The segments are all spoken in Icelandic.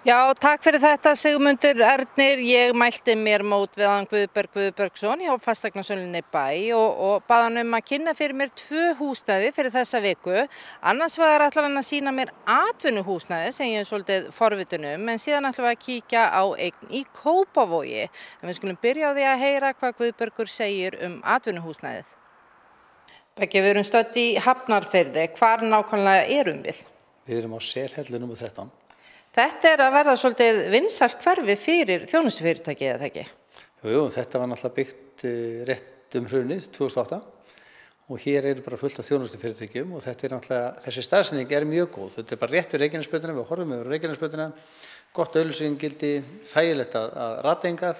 Já, takk fyrir þetta Sigmundur Ernir. Ég mælti mér mót við hann Guðberg Guðbergsson hjá fasteignasölunni Bæ og bað hann að kynna fyrir mér 2 húsnæði fyrir þessa viku. Annars vegar ætlar hann að sýna mér atvinnuhúsnæði sem ég svolítið forvitin en síðan ætlum við að kíkja á eign í Kópavogi. En við skulum byrja á því að heyra hvað Guðbergur segir atvinnuhúsnæðið. Beggi, við erum stödd í Hafnarfirði. Hvar nákvæmlega erum við? Við erum á Selhellu nr. 13. Þetta að verða svolítið vinsælt hverfi fyrir þjónustufyrirtæki, eða ekki? Jú, þetta var náttúrulega byggt rétt hrunið 2008 og hér eru bara fullt af þjónustufyrirtækjum og þetta náttúrulega, þessi staðsetning mjög góð. Þetta bara rétt við Reykjanesbrautina, við horfum yfir Reykjanesbrautina, gott auglýsingagildi, þægilegt að rata hingað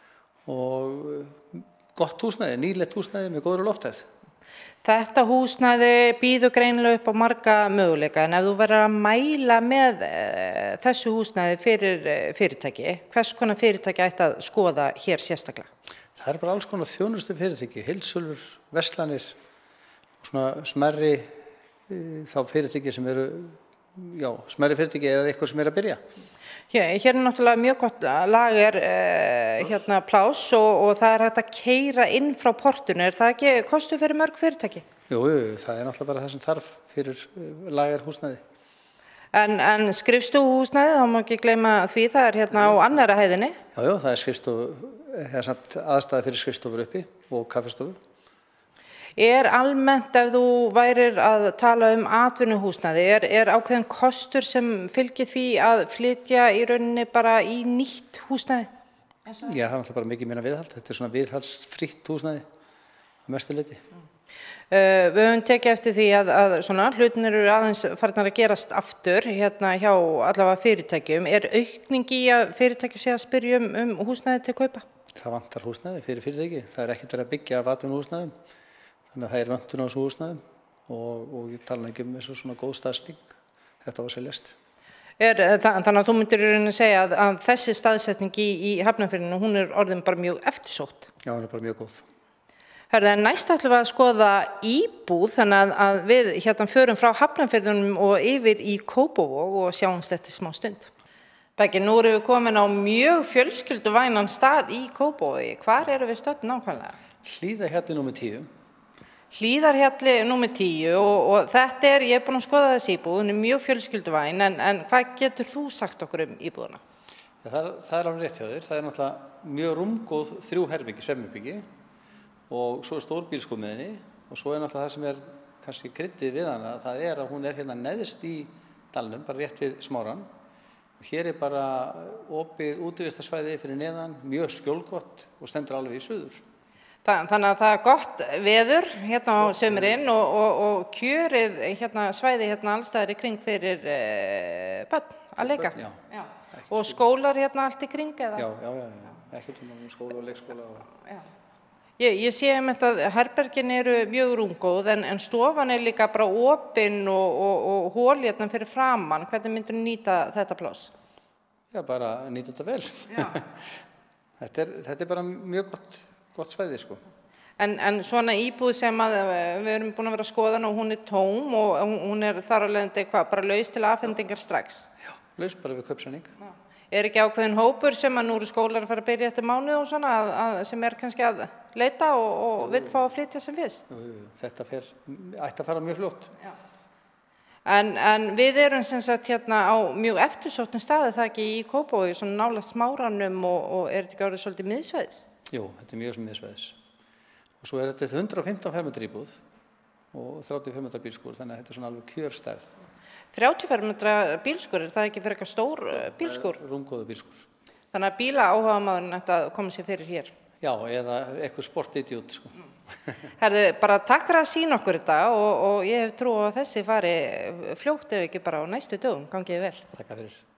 og gott húsnæði, nýlegt húsnæði með góðri loftæð. Þetta húsnæði býður greinilega upp á marga möguleika en ef þú verður að mæla með þessu húsnæði fyrir fyrirtæki, hvers konar fyrirtæki ætti að skoða hér sérstaklega? Það bara alls konar þjónustu fyrirtæki, heildsölur, verslanir og svona smerri þá fyrirtæki sem eru, smerri fyrirtæki eða eitthvað sem að byrja. Hér náttúrulega mjög gott lager pláss og það hægt að keyra inn frá portinu. Er það ekki kostur fyrir mörg fyrirtæki? Jú, það náttúrulega bara það sem þarf fyrir lagerhúsnæði. En skrifstofuhúsnæði, þá má ekki gleyma því, það hérna á annarra hæðinni? Já, það aðstæða fyrir skrifstofur uppi og kaffistofu. Almennt ef þú værir að tala atvinnuhúsnæði, ákveðin kostur sem fylgir því að flytja í rauninni bara í nýtt húsnæði? Já, það náttúrulega bara mikið meira viðhald. Þetta svona viðhaldsfrítt húsnæði á mestu leyti. Við höfum tekið eftir því að svona hlutirnir eru aðeins farnar að gerast aftur hérna hjá allavega fyrirtækjum. Aukning í að fyrirtæki sé að spyrja húsnæði til kaupa? Það vantar húsnæði fyrir fyrirtæki. Það ekkert verið að byggja af atvinnuhúsnæðum. Þannig að það vöntun á þessu húsnæðum og ég tala ekki þessu svona góð staðsetning. Þetta var seljast. Þannig að þú myndir í rauninni segja að þessi staðsetning í Hafnarfirðinu, hún orðin bara mjög eftirsótt? Já, hún bara mjög góð. En næst ætlum við að skoða íbúð, þannig að við hérna förum frá Hafnarfirðinum og yfir í Kópavog og sjáumst eftir smá stund. Beggi, nú erum við komin á mjög fjölskylduvænan stað í Kópavogi. Hvar erum við stödd nákvæmlega? Hlíðarhjalli nr. 10. Hlíðarhjalli nr. 10 og þetta ég búin að skoða þessi íbúð, hún mjög fjölskylduvæn en hvað getur þú sagt okkur íbúðuna? Það alveg rétt hjá þér, það náttúrulega mjög rúmgóð 3 herbergi, svefnherbyggi og svo stór bílskúr með henni og svo náttúrulega það sem kannski kryddið við hana, það að hún hérna neðst í dalnum, bara rétt við Smárann og hér bara opið útivistarsvæði fyrir neðan, mjög skjólgott og stendur alveg í suður. Þannig að það gott veður hérna á sumrin og kjörið svæði allstaðar í kring fyrir börn að leika. Já. Og skólar allt í kring eða? Já, ekki skóla og leikskóla. Ég sé að herbergin eru mjög rúmgóð en stofan líka bara opin og hól fyrir framann. Hvernig myndir þú nýta þetta pláss? Já, bara nýta þetta vel. Þetta bara mjög gott svæði, sko. En svona íbúð sem við erum búin að vera að skoða og hún tóm og hún þar af leiðandi bara laus til afhendingar strax? Já, laus bara við kaupsamning. Ekki ákveðin hópur sem nú eru skólar að fara að byrja eftir mánuð og svona sem kannski að leita og vill fá að flytja sem fyrst? Þetta ætti að fara mjög fljótt. Já. En við erum sem sagt á mjög eftirsóttum staði, það ekki í Kópavogi, svona nálægt Smáranum og þetta ekki orðið svolítið miðsvæðis? Jú, þetta mjög sem miðsvæðis. Og svo þetta 115 fermetra íbúð og 30 fermetra bílskúr, þannig að þetta svona alveg kjörstærð. 30 fermetra bílskúr, það ekki fyrir eitthvað stór bílskúr? Það rúmgóður bílskúr. Þannig að bílaáhugamaðurinn ætti að koma sér fyrir hér? Já, eða eitthvað sportidiot, sko. Herðu, bara takk fyrir að sýna okkur þetta og ég hef trú á að þessi fari fljótt ef ekki bara á næstu dögum. Gangið vel. Takk fyrir.